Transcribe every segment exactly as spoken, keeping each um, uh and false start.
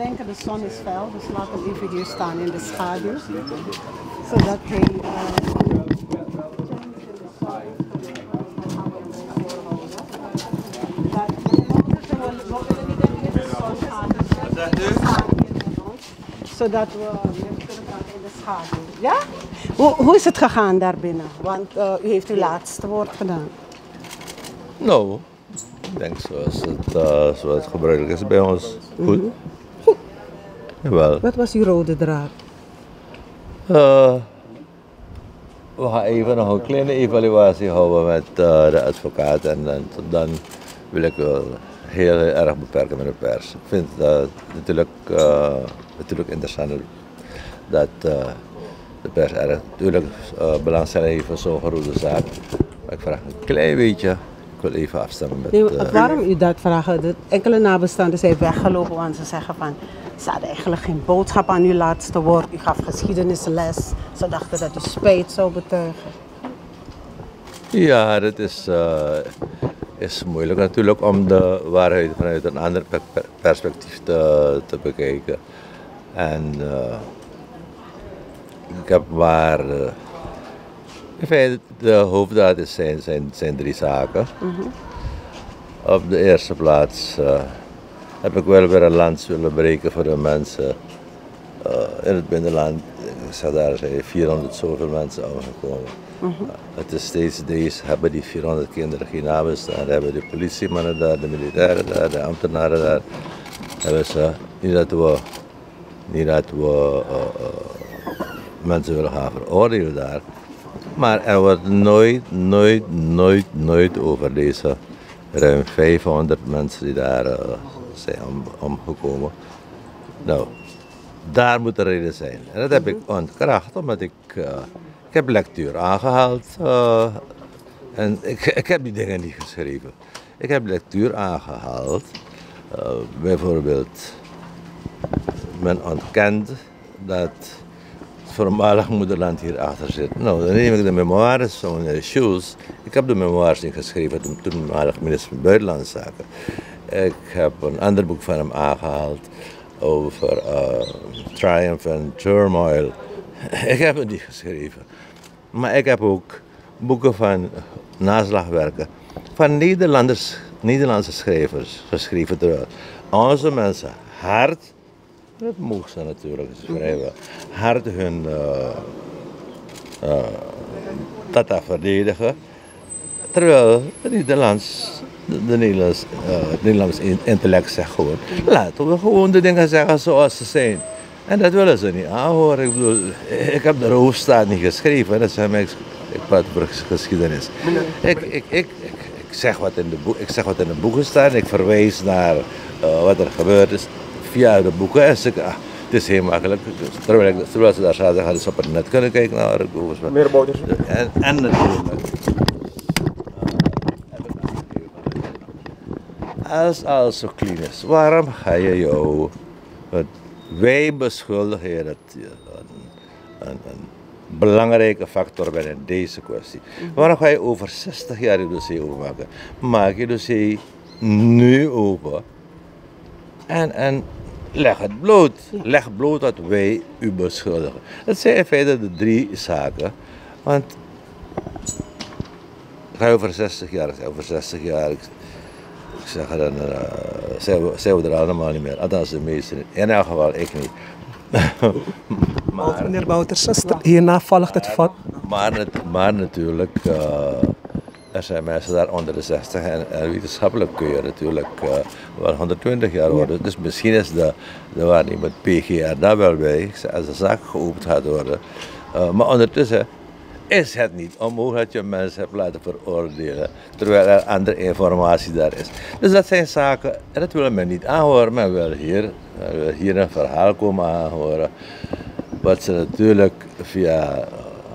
denken de zon is fel, dus laat hem even hier staan in de schaduw. Zodat hij... Uh, zodat we weer kunnen gaan in de schaduw. Ja? Hoe, hoe is het gegaan daarbinnen? Want uh, u heeft uw laatste woord gedaan. Nou, ik denk zoals het, uh, zoals het gebruikelijk is bij ons. Goed. Mm-hmm. Goed. Jawel. Wat was uw rode draad? Uh, we gaan even nog een kleine evaluatie houden met uh, de advocaat en, en dan wil ik wel heel, heel erg beperken met de pers. Ik vind het natuurlijk, uh, natuurlijk interessant dat uh, de pers erg natuurlijk uh, belangstelling heeft voor zo'n grote zaak. Maar ik vraag een klein beetje, ik wil even afstemmen met... Nee, uh, waarom u dat vragen? De enkele nabestaanden zijn weggelopen, want ze zeggen van... Ze hadden eigenlijk geen boodschap aan uw laatste woord. U gaf geschiedenisles. Ze dachten dat u spijt zou betuigen. Ja, dat is, uh, is moeilijk natuurlijk om de waarheid vanuit een ander perspectief te, te bekijken. En uh, ik heb maar... Uh, in feite, de hoofddaad zijn, zijn, zijn drie zaken. Mm-hmm. Op de eerste plaats... Uh, heb ik wel weer een lans willen breken voor de mensen uh, in het binnenland. Ik zeg, daar zijn vierhonderd zoveel mensen omgekomen. Mm-hmm. Uh, het is steeds deze, hebben die vierhonderd kinderen geen nabestaan, hebben de politiemannen daar, de militairen daar, de ambtenaren daar. Hebben ze, niet dat we, niet dat we uh, uh, mensen willen gaan veroordelen daar, maar er wordt nooit, nooit, nooit, nooit over deze ruim vijfhonderd mensen die daar uh, zijn om, omgekomen. Nou, daar moet de reden zijn. En dat heb ik ontkracht, omdat ik, uh, ik heb lectuur aangehaald. Uh, en ik, ik heb die dingen niet geschreven. Ik heb lectuur aangehaald. Uh, bijvoorbeeld, men ontkent dat het voormalig moederland hierachter zit. Nou, dan neem ik de memoires van meneer Schulz. Ik heb de memoires niet geschreven, toen toenmalig minister van Buitenlandse Zaken. Ik heb een ander boek van hem aangehaald over uh, Triumph and Turmoil. Ik heb het niet geschreven. Maar ik heb ook boeken van naslagwerken van Nederlanders, Nederlandse schrijvers geschreven. Terwijl onze mensen hard, dat mogen ze natuurlijk schrijven, hard hun uh, uh, tata verdedigen. Terwijl de Nederlands, de, de Nederlands, uh, het Nederlands intellect zegt gewoon, laten we gewoon de dingen zeggen zoals ze zijn. En dat willen ze niet aanhoren. Ik bedoel, ik heb de hoofdstaat niet geschreven, dat zijn mijn, ik praat over geschiedenis. Ik, ik, ik, ik, ik, zeg wat in de boek, ik zeg wat in de boeken staat, ik verwijs naar uh, wat er gebeurd is via de boeken. En ze, ah, het is heel makkelijk. Terwijl, ik, terwijl ze daar zaten, hadden ze op het net kunnen kijken naar de boeken. Meer bouters. En, en natuurlijk. Als alles zo clean is, waarom ga je jou, het, wij beschuldigen je dat je een, een, een belangrijke factor bent in deze kwestie. Waarom ga je over zestig jaar je dossier openmaken? Maak je dossier nu open en, en leg het bloot. Leg bloot dat wij u beschuldigen. Dat zijn in feite de drie zaken, want ga je over zestig jaar, over zestig jaar. Ik zeg dan, uh, zijn, we, zijn we er allemaal niet meer. Althans de meesten niet. In elk geval ik niet. maar, meneer Bouters, hierna volgt het vat. Maar, maar natuurlijk, uh, er zijn mensen daar onder de zestig en, en wetenschappelijk kun je natuurlijk uh, wel honderdtwintig jaar worden. Ja. Dus misschien is de, de waarneming met P G R daar wel bij, als de zaak geopend gaat worden. Uh, maar ondertussen is het niet onmogelijk dat je mensen hebt laten veroordelen, terwijl er andere informatie daar is. Dus dat zijn zaken, en dat willen men niet aanhoren, men wil hier, men wil hier een verhaal komen aanhoren, wat ze natuurlijk via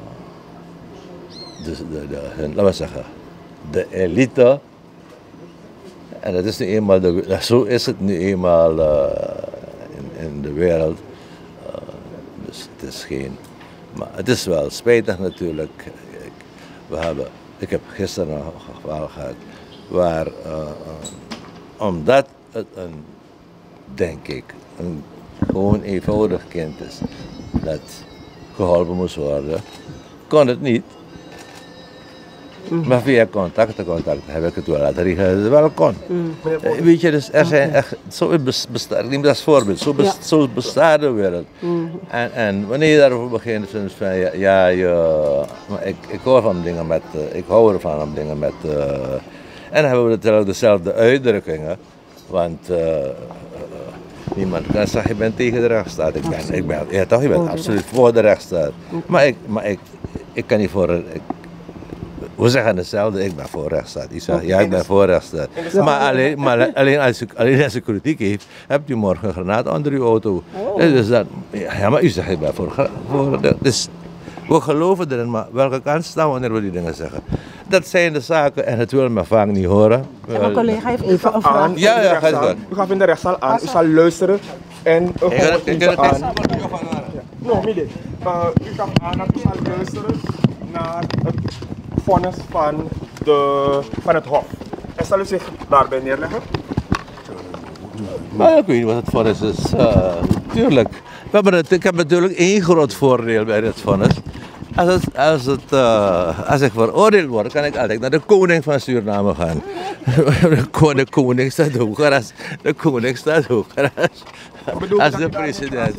de, de, de, hun, laten we zeggen, de elite, en dat is nu eenmaal de, zo is het nu eenmaal uh, in, in de wereld, uh, dus het is geen... Maar het is wel spijtig natuurlijk. Ik, we hebben, ik heb gisteren nog een geval gehad waar, uh, uh, omdat het een, denk ik, een gewoon een eenvoudig kind is dat geholpen moest worden, kon het niet. Mm. Maar via contacten, contacten heb ik het wel laten regelen dat het wel kon. Mm. Weet je, dus er zijn echt, zo bestaat, ik neem dat als voorbeeld, zo, best, zo bestaat de wereld. Mm. En, en wanneer je daarover begint, vind van ja, ja je, maar ik, ik hou van dingen met, uh, ik hou ervan om dingen met, uh, en dan hebben we dezelfde uitdrukkingen, want uh, uh, niemand kan zeggen, je bent tegen de rechtsstaat. Ik ben, ik ben, ja toch, je bent absoluut voor de rechtsstaat. Maar ik, maar ik, ik kan niet voor, ik, we zeggen hetzelfde, ik ben voor rechtsstaat. Ik zeg, ja, ik ben voor rechtsstaat. Maar alleen, maar alleen, als, u, alleen als u kritiek heeft, hebt u morgen een granaat onder uw auto. Oh. Dus dat, ja, maar u zegt, ik ben voor, voor dus we geloven erin, maar welke kant staan wanneer we die dingen zeggen? Dat zijn de zaken en het wil me vaak niet horen. Ja, mijn collega heeft even een vraag. Ja, ja, ga je U gaat in de rechtszaal aan, u zal luisteren en u hoort iets aan. No, midden. U gaat aan dat u zal luisteren naar het vonnis van, de, van het Hof. En zal u zich daarbij neerleggen? Maar ik weet niet wat het vonnis is. Uh, tuurlijk. We hebben het, ik heb natuurlijk één groot voordeel bij het vonnis. Als, het, als, het, uh, als ik veroordeeld word, kan ik altijd naar de koning van Suriname gaan. De koning staat hoger als de koning staat hoger als, als de president.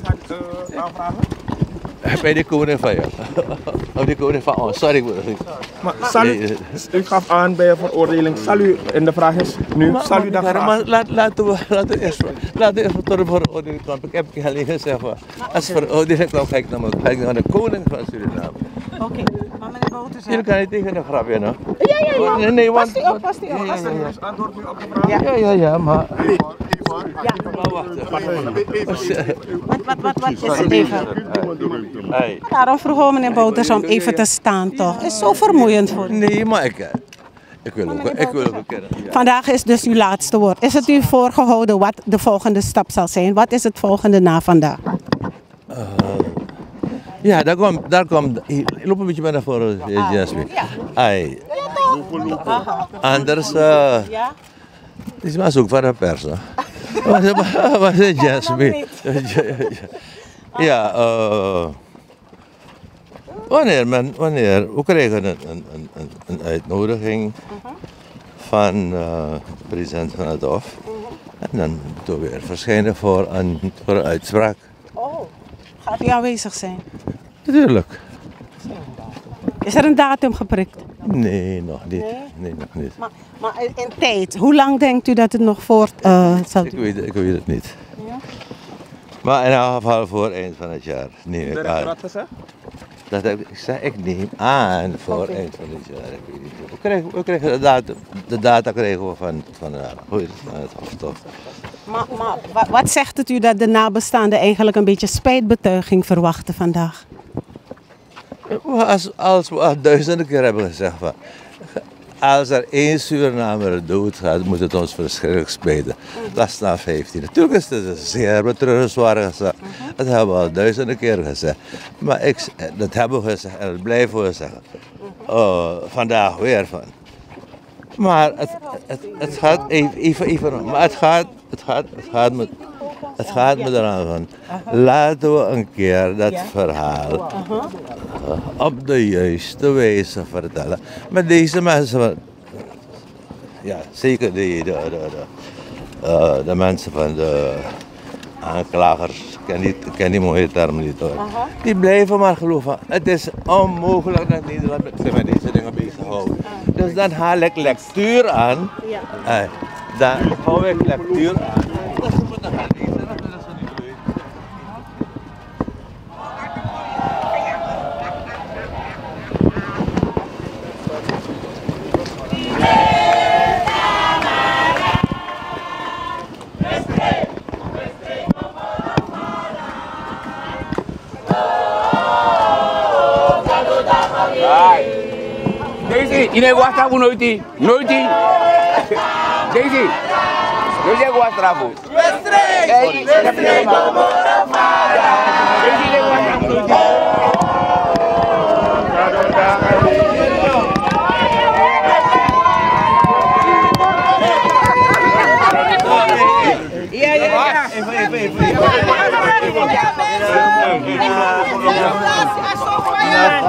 Bij de koning van jou. Of de koning van ons, sorry. Maar zal u, u gaf aan bij een veroordeling, zal u, en de vraag is nu, maar, zal u dat vragen? Maar laat, laten we, laten we eerst, laten we even tot de veroordeling komen. Ik heb alleen gezegd, als veroordeling kwam, ga ik naar, ga ik naar de koning van Suriname. Oké, okay. Maar meneer Bouters... Jullie kan niet tegen de grapje, no? Ja, ja, ja. Nee, nee, want... Past u op, past u op. Als u antwoord nu op de vraag? Ja, ja, ja, maar... Ja. Maar wacht. Wat, wat, wat, wat is het even? Daarom vroegen we meneer Bouters om even te staan, toch? Het is zo vermoeiend voor u. Nee, maar ik... Ik wil ook, ik wil ook kennen. Ja. Vandaag is dus uw laatste woord. Is het u voorgehouden wat de volgende stap zal zijn? Wat is het volgende na vandaag? Uh, ja, daar komt, daar komt, loop een beetje bij naar voren, ah, Jasmine. Ja. Ai. Anders, uh, ja? Is maar zoek van de pers. Wat is Jasmine? Ja, uh, wanneer, men, wanneer, we krijgen een, een, een, een uitnodiging van uh, de president van het Hof. En dan moeten we weer verschijnen voor een, voor een uitspraak. Oh, gaat u aanwezig zijn? Natuurlijk. Is er een datum geprikt? Nee, nog niet. Nee? Nee, nog niet. Maar, maar in tijd, hoe lang denkt u dat het nog voort uh, zal ik weet, ik weet het niet. Ja? Maar in elk geval voor eind van het jaar neem ik aan. Wat gezegd? Dat heb ik zeg, ik neem aan voor okay. eind van het jaar. Ik weet niet. We krijgen, we krijgen de, data, de data krijgen we van, van, uh, van het Hof. Maar, maar wat zegt het u dat de nabestaanden eigenlijk een beetje spijtbetuiging verwachten vandaag? Als, als we al duizenden keer hebben gezegd van, als er één Surinamer doodgaat, moet het ons verschrikkelijk spijten. Dat staan vijftien. Natuurlijk is het een zeer betreurenswaardig gezegd. Dat hebben we al duizenden keer gezegd. Maar ik, dat hebben we gezegd en dat blijven we zeggen. Uh, vandaag weer van. Maar het, het, het gaat even, even, even maar het gaat, het gaat, het gaat met... Het gaat me eraan van, laten we een keer dat verhaal uh, op de juiste wijze vertellen. Maar deze mensen, ja, zeker de, de, de, de, uh, de mensen van de aanklagers, ik ken die, ken die mooie term niet hoor, die blijven maar geloven. Het is onmogelijk dat Nederland zich met deze dingen bezighoudt. Dus dan haal ik lectuur aan, uh, dan hou ik lectuur aan. Dat is wat dan gaan lezen. Daisy, ini gua trapo noiti, noiti. Daisy, Daisy gua trapo. Daisy, Daisy gua trapo. Iya, iya, iya.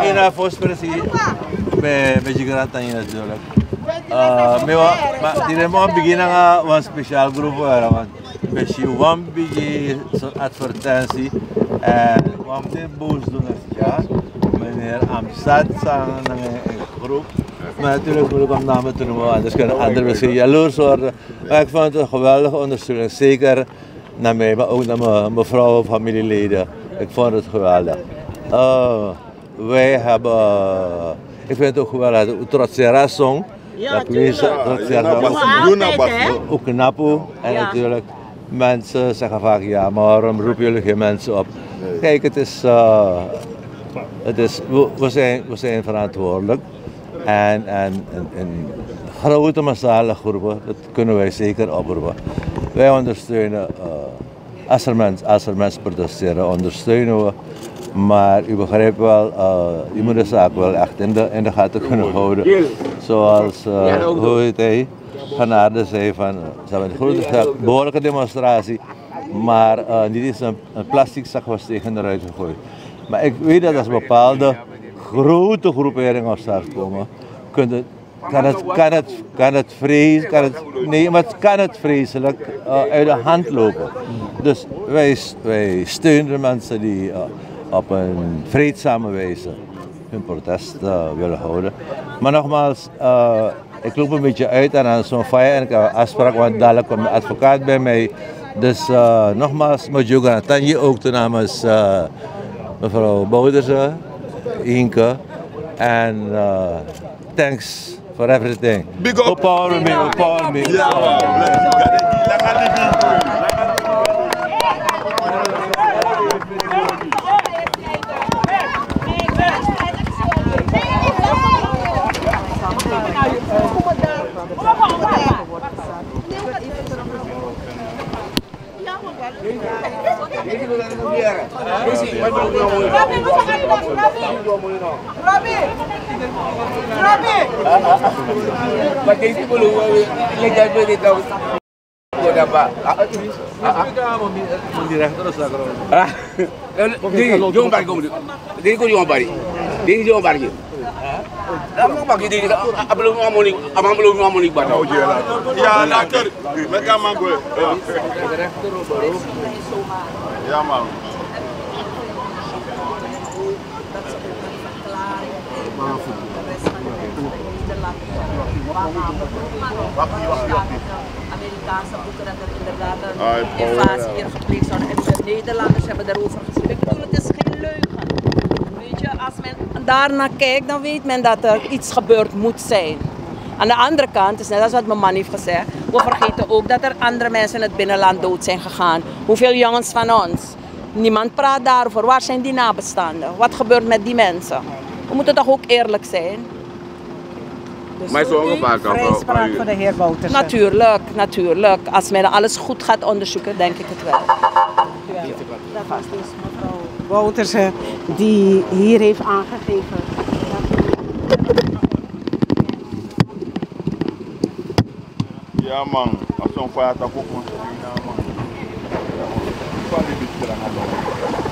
in haar voorspresie met met Jigarantanje natuurlijk. Uh, maar die hebben beginnen aan een speciaal groep waren. Met je one begin zo'n advertentie en wat meteen boos doen is ja. Meneer Amstad samen een groep. Maar natuurlijk moet ik om namen te noemen, anders kunnen anderen misschien jaloers worden. Maar ik vond het een geweldige ondersteuning, zeker naar mij, maar ook naar mijn mevrouw of familieleden. Ik vond het geweldig. Uh, wij hebben, ik vind het ook geweldig, de Trotsera song. Ja, ook Napu en ja. Natuurlijk mensen zeggen vaak ja, maar waarom roepen jullie geen mensen op? Kijk, het is, uh, het is we, we, zijn, we zijn verantwoordelijk en, en, en, en grote massale groepen, dat kunnen wij zeker oproepen. Wij ondersteunen, uh, als, er mens, als er mensen protesteren, ondersteunen we. Maar u begrijpt wel, uh, je moet de zaak wel echt in de, in de gaten kunnen houden. Zoals, uh, hoe heet hij, Van Aarde zei van, ze hebben een grote, behoorlijke demonstratie, maar uh, niet eens een, een plastic zak was tegen eruit gegooid. Maar ik weet dat als bepaalde grote groeperingen op start komen, kunnen, kan het, kan het, kan het vrees, kan het, nee, maar het kan het vreselijk uh, uit de hand lopen. Dus wij, wij steunen de mensen die uh, op een vreedzame wijze hun protest uh, willen houden. Maar nogmaals, uh, ik loop een beetje uit en aan zo'n fire en ik heb een afspraak, want dadelijk komt mijn advocaat bij mij. Dus uh, nogmaals, Majuga Tanje ook namens uh, mevrouw Bouderse, Inke en uh, thanks for everything. Big up! Power me, power me. Mas deze beloof je dat we dit ook worden pa. Die rechter is daar. Ah, dit jong bari kom. Dit ko jong bari. Dit jong bari. Lam ko bagi dit abelum amoni amamulum amoni ba. Ja, lekker. Met gaan man go. Ja man. Amerikaanse boeken dat er inderdaad een invasie hier gepleegd zou worden. En de Nederlanders hebben daarover gezien. Ik bedoel, het is geen leugen. Weet je, als men daarnaar kijkt, dan weet men dat er iets gebeurd moet zijn. Aan de andere kant, is net als wat mijn man heeft gezegd, we vergeten ook dat er andere mensen in het binnenland dood zijn gegaan. Hoeveel jongens van ons? Niemand praat daarover. Waar zijn die nabestaanden? Wat gebeurt met die mensen? We moeten toch ook eerlijk zijn. Dus Maar zo'n gevaar kan vrijspraak voor de heer Bouterse. Natuurlijk, natuurlijk. Als men alles goed gaat onderzoeken, denk ik het wel. Ja, dat was dus mevrouw Bouterse die hier heeft aangegeven. Ja man, als zo'n vaart ook man. Ja man. Van die bitter aan